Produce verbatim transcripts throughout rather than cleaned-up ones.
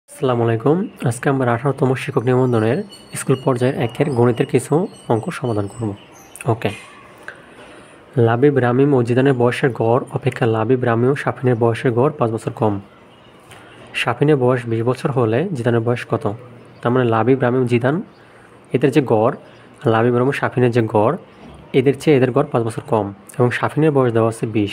আসসালামু আলাইকুম। আজকে আমরা আঠারোতম শিক্ষক নিবন্ধনের স্কুল পর্যায়ের একের গণিতের কিছু অঙ্ক সমাধান করব। ওকে। লাবিব, রামিম ও জিদানের বয়সের গড় অপেক্ষা লাবিব, রামিম ও শাফিনের বয়সের গড় পাঁচ বছর কম। শাফিনের বয়স বিশ বছর হলে জিদানের বয়স কত? তার মানে লাবিব, রামিম, জিদান এদের যে গড়, লাবিব, রামিম, শাফিনের যে গড়, এদের চেয়ে এদের গড় পাঁচ বছর কম এবং শাফিনের বয়স দেওয়া আছে বিশ।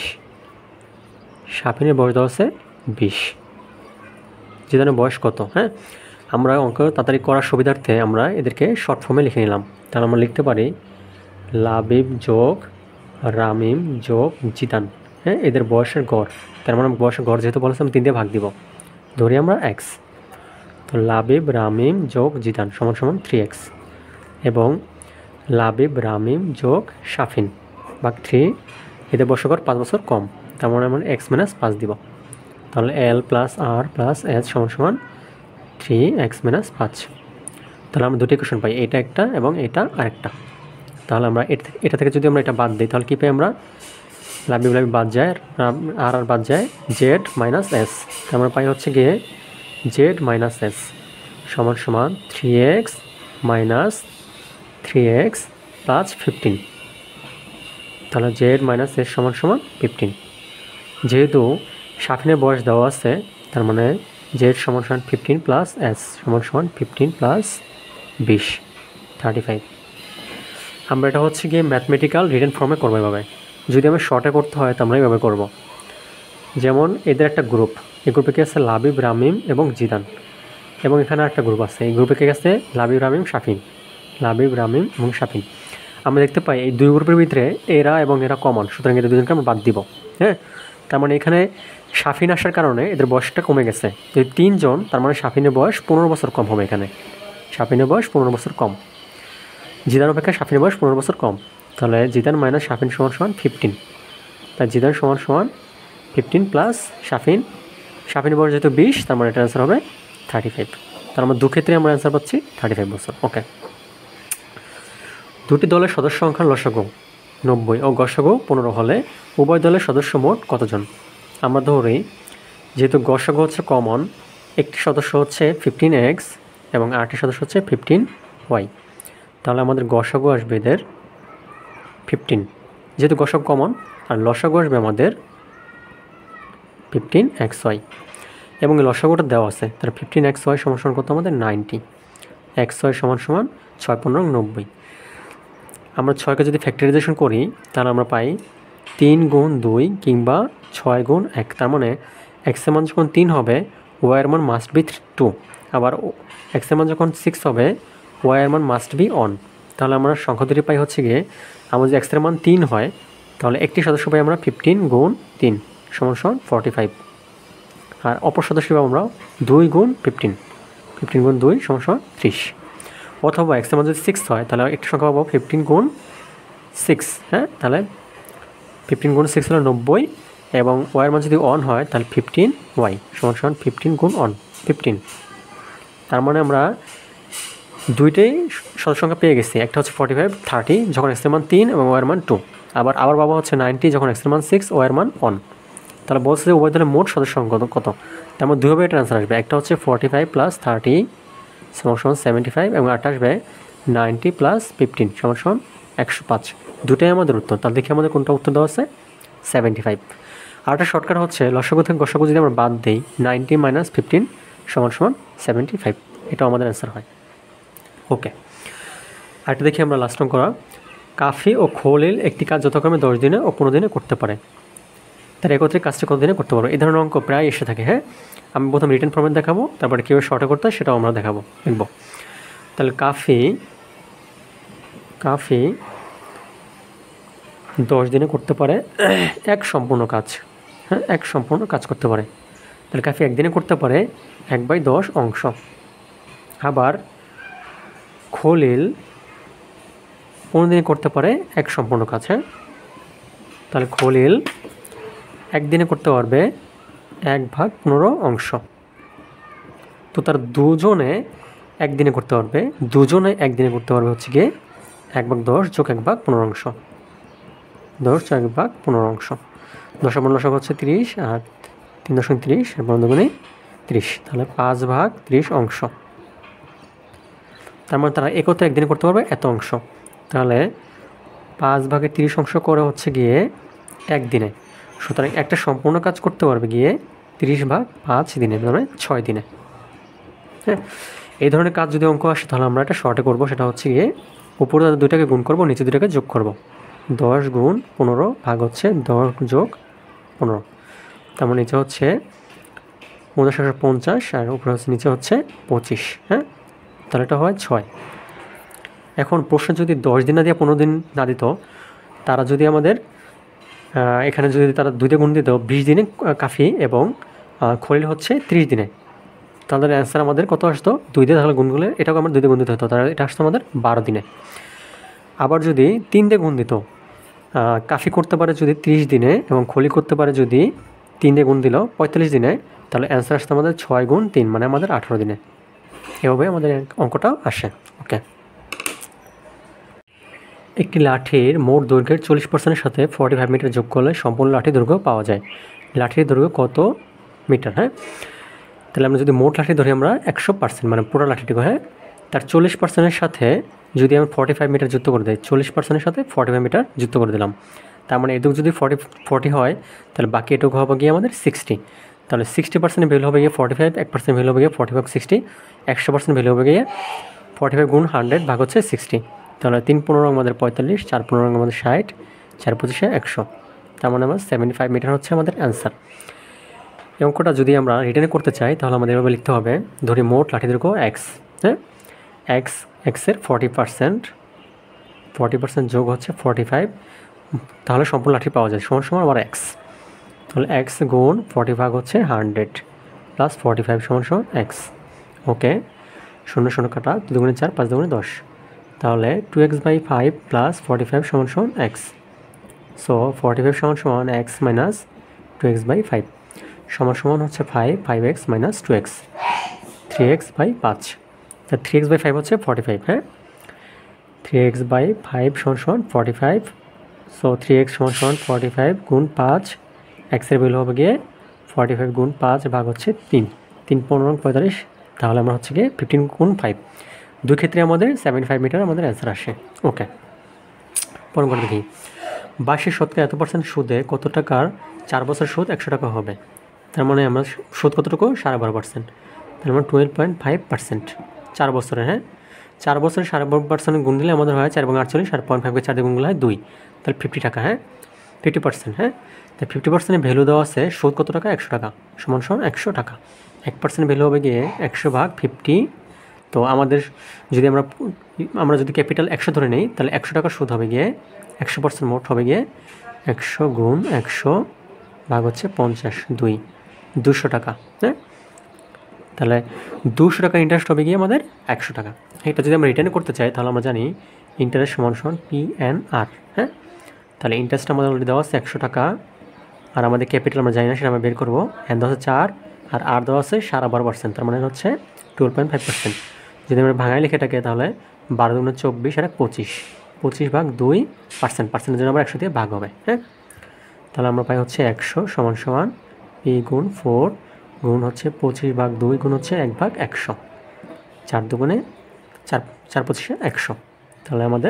শাফিনের বয়স দেওয়া আছে বিশ। জিদানের বয়স কত? হ্যাঁ, আমরা অঙ্ক তাড়াতাড়ি করার সুবিধার্থে আমরা এদেরকে শর্ট ফর্মে লিখে নিলাম। তাহলে আমরা লিখতে পারি লাবিব যোগ রামিম যোগ জিদান, হ্যাঁ, এদের বয়সের গড়। তার মানে বয়সের গড় যেহেতু বলেছে আমি তিন দিয়ে ভাগ দিব, ধরি আমরা এক্স। তো লাবিব, রামিম যোগ জিদান সমান সমান থ্রি এক্স এবং লাবিব, রামিম যোগ শাফিন ভাগ থ্রি, এদের বয়সের গড় পাঁচ বছর কম। তার মানে আমরা এক্স মাইনাস পাঁচ দিব। তাহলে এল প্লাস আর প্লাস এস সমান সমান থ্রি এক্স মাইনাস পাঁচ। তাহলে আমরা দুটি কোশ্চেন পাই, এটা একটা এবং এটা আরেকটা। তাহলে আমরা এটা থেকে যদি আমরা এটা বাদ দিই তাহলে কী পাই আমরা? লাবিব লাবিব বাদ যায়, আর আর বাদ যায়, জেড মাইনাস এস। আমরা পাই হচ্ছে গিয়ে জেড মাইনাস এস সমান সমান three X minus three X plus fifteen. তাহলে জেড মাইনাস এস সমান সমান ফিফটিন। যেহেতু শাফিনের বয়স দেওয়া আছে, তার মানে জেড সমান সমান ফিফটিন প্লাস এস সমান সমান ফিফটিন প্লাস বিশ, থার্টি ফাইভ। আমরা এটা হচ্ছে গিয়ে ম্যাথমেটিক্যাল রিটেন ফর্মে করবো এভাবে। যদি আমি শর্টে করতে হয় তো আমরা এইভাবে করবো। যেমন এদের একটা গ্রুপ, এই গ্রুপে কি আছে লাবিব, রামিম এবং জিদান, এবং এখানে একটা গ্রুপ আছে, এই গ্রুপে কি আছে লাবিব, রামিম, শাফিন, লাবিব, রামিম এবং শাফিন। আমরা দেখতে পাই এই দুই গ্রুপের ভিতরে এরা এবং এরা কমন, সুতরাং এদের দুজনকে আমরা বাদ দিব। হ্যাঁ, তার মানে এখানে শাফিন আসার কারণে এদের বয়সটা কমে গেছে। যদি তিনজন, তার মানে শাফিনের বয়স পনেরো বছর কম হবে। এখানে শাফিনের বয়স পনেরো বছর কম, জিদান অপেক্ষা শাফিনের বয়স পনেরো বছর কম। তাহলে জিদান মাইনাস শাফিন সমান সমান ফিফটিন। তাই জিদান সমান সমান ফিফটিন প্লাস শাফিন, শাফিনের বয়স যেহেতু বিশ, তার মানে এটা অ্যান্সার হবে থার্টি ফাইভ। তার মানে দু ক্ষেত্রে আমরা অ্যান্সার পাচ্ছি থার্টি ফাইভ বছর। ওকে। দুটি দলের সদস্য সংখ্যার লসাগু নব্বই ও গসাগু পনেরো হলে উভয় দলের সদস্য মোট কতজন? আমরা ধরি যেহেতু গসাগু হচ্ছে কমন, একটি সদস্য হচ্ছে ফিফটিন এক্স এবং আরেকটি সদস্য হচ্ছে ফিফটিন ওয়াই। তাহলে আমাদের গসাগু আসবে এদের ফিফটিন, যেহেতু গসাগু কমন, আর লসাগু আসবে আমাদের ফিফটিন এক্স ওয়াই এবং লসাগুটা দেওয়া আছে। তাহলে ফিফটিন এক্স ওয়াই সমান সমান কত আমাদের নাইনটি, এক্স ওয়াই সমান সমান ছয় পনেরো নব্বই। আমরা ছয়কে যদি ফ্যাক্টরাইজেশন করি তাহলে আমরা পাই তিন গুণ দুই কিংবা ছয় গুণ এক। তার মানে এক্সের মান যখন তিন হবে ওয়াইয়ের মান মাস্ট বি টু, আবার এক্সের মান যখন সিক্স হবে ওয়াইয়ের মান মাস্ট বি অন। তাহলে আমরা সংখ্যা দুটি পাই হচ্ছে গিয়ে, আমাদের যদি এক্সের মান তিন হয় তাহলে একটি সদস্য পাই আমরা ফিফটিন গুণ তিন সমান সমান ফর্টি ফাইভ, আর অপর সদস্য পাই আমরা দুই গুণ ফিফটিন, ফিফটিন গুণ দুই সমান সমান ত্রিশ। অথবা এক্সের মান যদি সিক্স হয় তাহলে একটি সংখ্যা পাবো ফিফটিন গুণ সিক্স, হ্যাঁ, তাহলে ফিফটিন গুণ সিক্স হলো নব্বই, এবং ওয়াইয়ের মান যদি অন হয় তাহলে ফিফটিন ওয়াই সমান সমান ফিফটিন গুণ অন ফিফটিন। তার মানে আমরা দুইটাই সদস্য সংখ্যা পেয়ে গেছি, একটা হচ্ছে ফর্টি ফাইভ থার্টি যখন এক্সের মান তিন এবং ওয়াইয়ের মান টু, আবার আবার বাবা হচ্ছে নাইনটি যখন এক্সের মান সিক্স ওয়াইয়ের মান অন। তাহলে বলছে যে উভয় দলের মোট সদস্য সংখ্যা কত? তার মধ্যে দুইভাবে এটা অ্যান্সার আসবে, একটা হচ্ছে ফর্টি ফাইভ প্লাস থার্টি সমান সমান সেভেন্টি ফাইভ এবং আটটা আসবে নাইনটি প্লাস ফিফটিন সমান সমান একশো পাঁচ। দুটাই আমাদের উত্তর। তাহলে দেখি আমাদের কোনটা উত্তর দেওয়া আছে, সেভেন্টি ফাইভ। আর একটা শর্টকাট হচ্ছে লসাগু থেকে গসাগু যদি আমরা বাদ দিই, নাইনটি মাইনাস ফিফটিন সমান সমান সেভেন্টি ফাইভ, এটাও আমাদের অ্যান্সার হয়। ওকে, আরেকটা দেখি আমরা লাস্ট অঙ্ক করা। কাফি ও খলিল একটি কাজ যথাক্রমে দশ দিনে ও পনেরো দিনে করতে পারে, তার একত্রে কাজটা কত দিনে করতে পারবো? এই ধরনের অঙ্ক প্রায় এসে থাকে। হ্যাঁ, আমি প্রথম রিটেন ফর্মেট দেখাবো, তারপরে কীভাবে শর্টে করতে হয় সেটাও আমরা দেখাবো দেখব। তাহলে কাফি কাফি দশ দিনে করতে পারে এক সম্পূর্ণ কাজ। হ্যাঁ, এক সম্পূর্ণ কাজ করতে পারে। তাহলে কাফি একদিনে করতে পারে এক বাই দশ অংশ। আবার খলিল পনেরো দিনে করতে পারে এক সম্পূর্ণ কাজ। হ্যাঁ, তাহলে খলিল একদিনে করতে পারবে এক ভাগ পনেরো অংশ। তো তার দুজনে একদিনে করতে পারবে, দুজনে একদিনে করতে পারবে হচ্ছে গিয়ে এক ভাগ দশ যোগ এক ভাগ পনেরো অংশ, দশ যোগ এক ভাগ পনেরো অংশ। দশ পনেরো লসাগু হচ্ছে তিরিশ, আর তিন দশমিক তিরিশ, পনেরো দুগুণে ত্রিশ, তাহলে পাঁচ ভাগ ত্রিশ অংশ। তার মানে তারা একত্রে একদিনে করতে পারবে এত অংশ। তাহলে পাঁচ ভাগে তিরিশ অংশ করে হচ্ছে গিয়ে একদিনে। সুতরাং একটা সম্পূর্ণ কাজ করতে পারবে গিয়ে তিরিশ ভাগ পাঁচ দিনে, মানে ছয় দিনে। হ্যাঁ, এই ধরনের কাজ যদি অঙ্ক আসে তাহলে আমরা একটা শর্টে করবো, সেটা হচ্ছে গিয়ে উপরে দুইটাকে গুণ করবো, নিচে দুইটাকে যোগ করব। দশ গুণ পনেরো ভাগ হচ্ছে দশ যোগ পনেরো, তার মানে নিচে হচ্ছে পঞ্চাশ একশো পঞ্চাশ আর উপরে হচ্ছে নিচে হচ্ছে পঁচিশ। হ্যাঁ, তাহলে এটা হয় ছয়। এখন প্রশ্ন যদি দশ দিন না দিয়ে পনেরো দিন না দিত, তারা যদি আমাদের এখানে যদি তারা দুইটা গুণ দিত বিশ দিনে কাফি এবং খলিল হচ্ছে ত্রিশ দিনে, তাদের অ্যান্সার আমাদের কত আসতো? দুই দিয়ে তাহলে গুণ করলে এটাও আমার দুই দিয়ে গুণ দিতে হতো, তারা এটা আসতো আমাদের বারো দিনে। আবার যদি তিন দিয়ে গুণ দিত, কাফি করতে পারে যদি ত্রিশ দিনে এবং খলি করতে পারে যদি তিন দিয়ে গুণ দিল পঁয়তাল্লিশ দিনে, তাহলে অ্যান্সার আসতো আমাদের ছয় গুণ তিন, মানে আমাদের আঠারো দিনে। এভাবে আমাদের অঙ্কটা আসে। ওকে, একটি লাঠির মোট দৈর্ঘ্যের চল্লিশ পার্সেন্টের সাথে ফর্টি ফাইভ মিটার যোগ করলে সম্পূর্ণ লাঠির দৈর্ঘ্য পাওয়া যায়। লাঠির দৈর্ঘ্য কত মিটার? হ্যাঁ, তাহলে আমরা যদি মোট লাঠি ধরি আমরা একশো পার্সেন্ট মানে পুরো লাঠিটুকু, হ্যাঁ, তার চল্লিশ পার্সেন্টের সাথে যদি আমরা ফর্টি ফাইভ মিটার যুক্ত করে দিই, চল্লিশ পার্সেন্টের সাথে ফর্টি ফাইভ মিটার যুক্ত করে দিলাম, তার মানে এটুকু যদি ফর্টি ফর্টি হয় তাহলে বাকি এটুকু হবে গিয়ে আমাদের সিক্সটি। তাহলে সিক্সটি পার্সেন্ট ভ্যালু হবে গিয়ে ফর্টি ফাইভ, এক পার্সেন্ট ভ্যালু হবে গিয়ে ফর্টি ফাইভ সিক্সটি, একশো পার্সেন্ট ভ্যালু হবে গিয়ে ফর্টি ফাইভ গুণ হান্ড্রেড ভাগ হচ্ছে সিক্সটি। তাহলে তিন পনেরো আমাদের পঁয়তাল্লিশ, চার পনেরো আমাদের ষাট, চার পঁচিশে একশো, তার মানে আমার সেভেন্টি ফাইভ মিটার হচ্ছে আমাদের অ্যান্সার। এই অঙ্কটা যদি আমরা রিটার্নে করতে চাই তাহলে আমাদের এভাবে লিখতে হবে, ধরি মোট লাঠি দৈর্ঘ্য এক্স, হ্যাঁ, এক্স এক্সের ফর্টি পার্সেন্ট ফর্টি পার্সেন্ট যোগ হচ্ছে ফর্টি ফাইভ, তাহলে সম্পূর্ণ লাঠি পাওয়া যায় সমান সমান আবার এক্স। তাহলে এক্স গুণ ফর্টি ভাগ হচ্ছে হান্ড্রেড প্লাস ফর্টি ফাইভ সমান সমান এক্স। ওকে, শূন্য শূন্য কাটা, দু দুগুণে চার, পাঁচ দুগুণে দশ, তাহলে two X by five plus forty five সমান সমান এক্স। সো ফর্টি ফাইভ সমান সমান X minus two X by five সমান সমান হচ্ছে five, five X minus two X, three X by পাঁচ। তা থ্রি এক্স বাই ফাইভ হচ্ছে ফর্টি ফাইভ, হ্যাঁ, থ্রি এক্স বাই ফাইভ সমান সমান forty five. So three X সমান সমান ফর্টি ফাইভ গুণ পাঁচ, এক্সের ভ্যালু হবে গিয়ে ফর্টি ফাইভ গুণ পাঁচ ভাগ হচ্ছে তিন, তিন পনেরো পঁয়তাল্লিশ, তাহলে আমরা হচ্ছে গিয়ে ফিফটিন গুণ ফাইভ, দুই ক্ষেত্রে আমাদের সেভেন্টি ফাইভ মিটার আমাদের অ্যান্সার আসে। ওকে, পরের করে দেখি, বাইশের শতকরা এত পার্সেন্ট সুদে কত টাকার চার বছর সুদ একশো টাকা হবে? তার মানে আমরা সুদ কতটুকু? সাড়ে বারো পার্সেন্ট, তার মানে টুয়েলভ পয়েন্ট ফাইভ পার্সেন্ট চার বছরে। হ্যাঁ, চার বছরে সাড়ে বারো পার্সেন্ট গুণ দিলে আমাদের হয় চার এবং আটচল্লিশ, আর পয়েন্ট ফাইভকে চার দিয়ে গুণগুলো হয় দুই, তাহলে ফিফটি টাকা। হ্যাঁ, ফিফটি পার্সেন্ট, হ্যাঁ, তো ফিফটি পার্সেন্টের ভ্যালু দেওয়া আছে সুদ কত টাকা? একশো টাকা, সমান সমান একশো টাকা। এক পার্সেন্ট ভ্যালু হবে গিয়ে একশো ভাগ ফিফটি। তো আমাদের যদি আমরা আমরা যদি ক্যাপিটাল একশো ধরে নিই তাহলে একশো টাকা সুদ হবে গিয়ে একশো পার্সেন্ট মোট হবে গিয়ে একশো গুণ একশো ভাগ হচ্ছে পঞ্চাশ, দুই, দুশো টাকা। হ্যাঁ, তাহলে দুশো টাকা ইন্টারেস্ট হবে গিয়ে আমাদের একশো টাকা। এটা যদি আমরা রিটার্ন করতে চাই তাহলে আমরা জানি ইন্টারেস্ট সমান সমান পি এন আর। হ্যাঁ, তাহলে ইন্টারেস্ট আমাদের অলরেডি দেওয়া আছে একশো টাকা, আর আমাদের ক্যাপিটাল আমরা জানি না, সেটা আমরা বের করবো। এন দেওয়া আছে চার আর আর দেওয়া আছে সাড়ে বারো পার্সেন্ট, তার মানে হচ্ছে টুয়েলভ পয়েন্ট ফাইভ পার্সেন্ট। যদি আমরা ভাঙাই লিখে থাকে তাহলে বারো দুগুণে চব্বিশ আর পঁচিশ, পঁচিশ ভাগ দুই পার্সেন্ট, পার্সেন্টের জন্য আবার একশো দিয়ে ভাগ হবে। হ্যাঁ, তাহলে আমরা পাই হচ্ছে একশো সমান সমান পি গুণ ফোর গুণ হচ্ছে পঁচিশ ভাগ দুই গুণ হচ্ছে এক ভাগ একশো, চার দুগুণে চার, চার পঁচিশে একশো। তাহলে আমাদের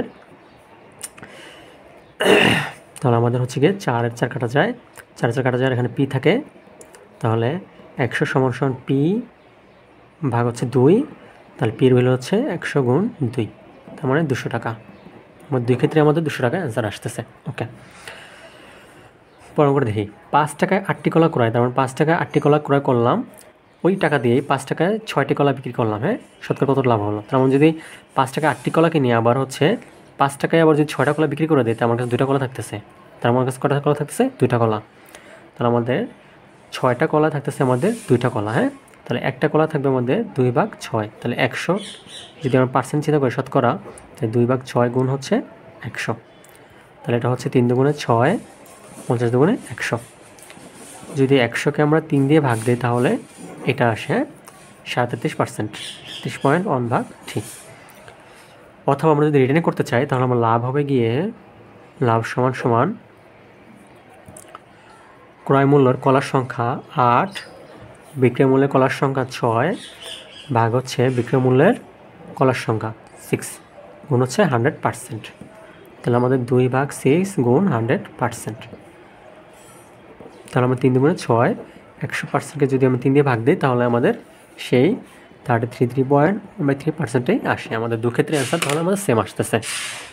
তাহলে আমাদের হচ্ছে গিয়ে চারের চার কাটা যায়, চার চার কাটা যায়, এখানে পি থাকে, তাহলে একশো সমান সমান পি ভাগ হচ্ছে দুই, তাহলে পির ভ্যালু হচ্ছে একশো গুণ দুই, তার মানে দুশো টাকা। আমার দুই ক্ষেত্রে আমাদের দুশো টাকা অ্যান্সার আসতেছে। ওকে, পরে করে দেখি, পাঁচ টাকায় আটটি কলা ক্রয়, তার মানে পাঁচ টাকায় আটটি কলা ক্রয় করলাম, ওই টাকা দিয়েই পাঁচ টাকায় ছয়টি কলা বিক্রি করলাম। হ্যাঁ, শতকরা কত লাভ হলো? তার মানে যদি পাঁচ টাকা আটটি কলা কিনি আবার হচ্ছে পাঁচ টাকায় আবার যদি ছয়টা কলা বিক্রি করে দিই, তার আমার কাছে দুইটা কলা থাকতেছে, তার আমার কাছে কটা কলা থাকতেছে? দুইটা কলা। তাহলে আমাদের ছয়টা কলা থাকতেছে আমাদের দুইটা কলা। হ্যাঁ, তাহলে একটা কলা থাকবে আমাদের দুই ভাগ ছয়, তাহলে একশো যদি আমরা পার্সেন্ট চিন্তা করি শতকরা, তাহলে দুই ভাগ ছয় গুণ হচ্ছে একশো, তাহলে এটা হচ্ছে তিন দুগুণে ছয়, পঞ্চাশ দুগুণে একশো। যদি একশোকে আমরা তিন দিয়ে ভাগ দিই তাহলে এটা আসে সাতত্রিশ পার্সেন্ট, তেত্রিশ পয়েন্ট ওয়ান ভাগ ঠিক। অথবা আমরা যদি রিটার্ন করতে চাই তাহলে আমার লাভ হবে গিয়ে লাভ সমান সমান ক্রয় মূল্যর কলার সংখ্যা আট বিক্রয় মূল্যের কলার সংখ্যা ছয় ভাগ হচ্ছে বিক্রয় মূল্যের কলার সংখ্যা সিক্স গুণ হচ্ছে হান্ড্রেড পার্সেন্ট। তাহলে আমাদের দুই ভাগ সিক্স গুণ হান্ড্রেড পার্সেন্ট। তাহলে আমরা তিন দুগুণে ছয়, একশো পার্সেন্টকে যদি আমরা তিন দিয়ে ভাগ দিই তাহলে আমাদের সেই thirty three three point by three পার্সেন্টেই আসে। আমাদের দু ক্ষেত্রে অ্যান্সার তাহলে আমাদের সেম আসতেছে।